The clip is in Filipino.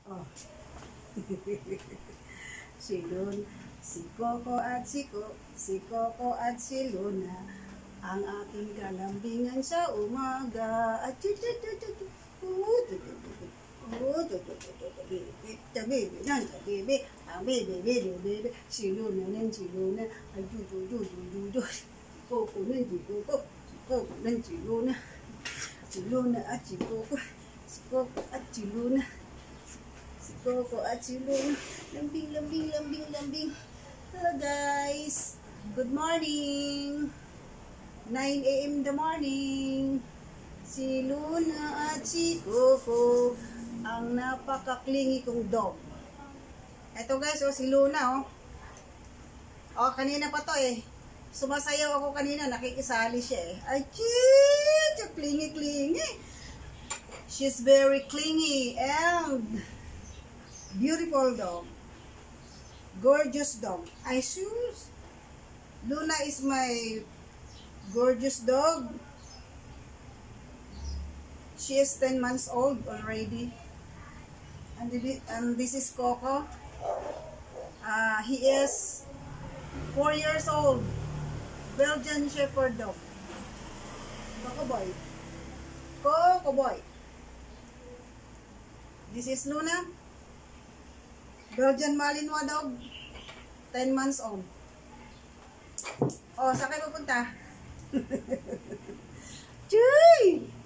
Oh. Si Luna, si Coco at si Coco at si Luna, ang aking kalambingan sa umaga. At si Luna ng si Luna, ay Coco ng si Coco, si Coco ng si Luna, si Luna at si Coco, si Coco at si Luna, si Coco at si Luna, lambing, lambing, lambing, lambing. Hello guys, good morning, 9 AM in the morning. Si Luna at si Coco, ang napakaklingi kong dog. Eto guys, oh, si Luna, oh. Oh, kanina pa to eh. Sumasayaw ako kanina, nakikisali siya eh. Ay, chee! Klingi-klingi. She's very clingy and beautiful dog. Gorgeous dog. I choose. Luna is my gorgeous dog. She is 10 months old already. And this is Coco. He is 4 years old. Belgian Shepherd dog. Coco boy. Coco boy. This is Luna. Belgian Malinois dog. 10 months old. Oh, saan kayo pupunta? Chuy!